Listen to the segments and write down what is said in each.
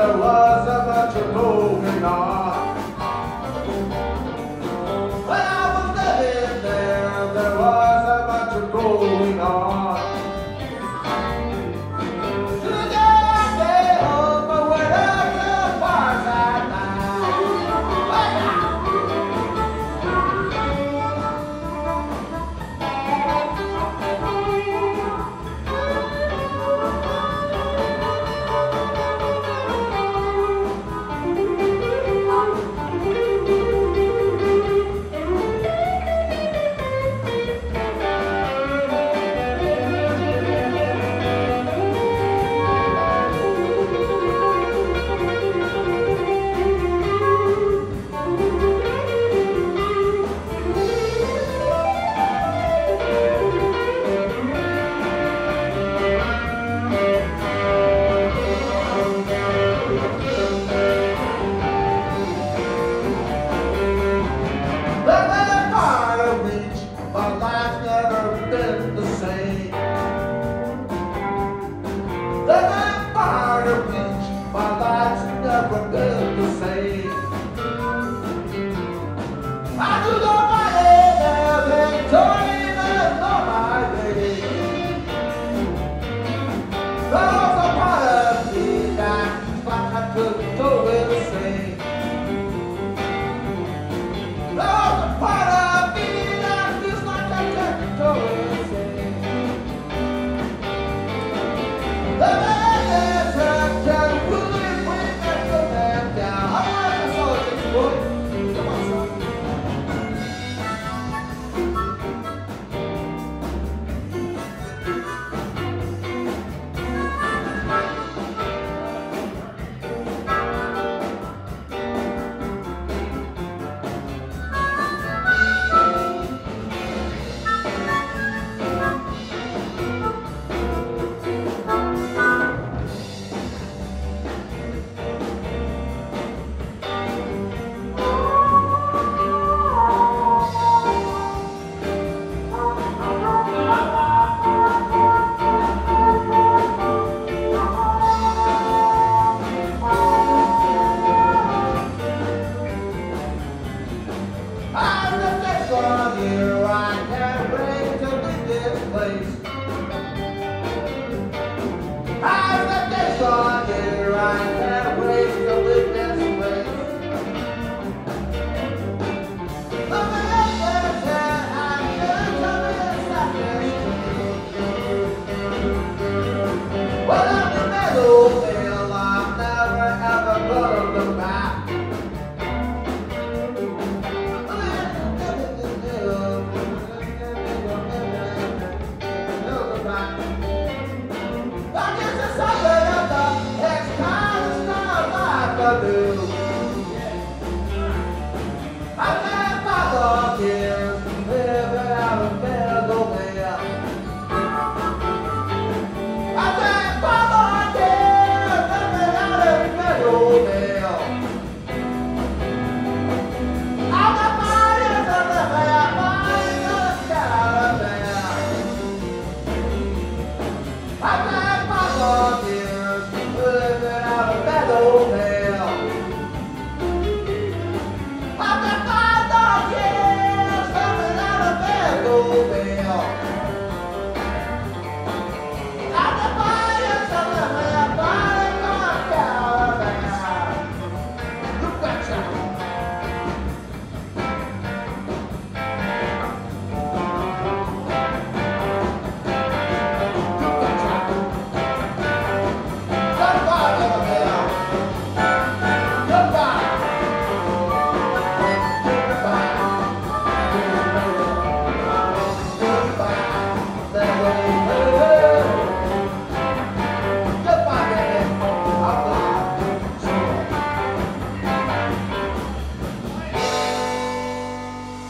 there was a bunch of going on. When I was living there was a bunch of going on. My life's never been the same. Then I'm far to reach. My life's never been the same. I do know my head, Victoria, and know my baby. There's a part of me that's like I couldn't do it the same. There's a part of me here I can't wait to leave this place. I've got this on here, I can't wait to leave this place. Look at this head, I'm gonna tell you something. Well, I'm the middle field, I'm never ever gonna look back. I can't follow years living out of Pennsylvania. I can't follow years living out of Pennsylvania. I'm the finest of the fair, finest out of there. I can't follow years living out of Pennsylvania.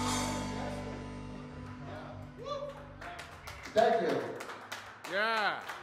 Thank you. Yeah.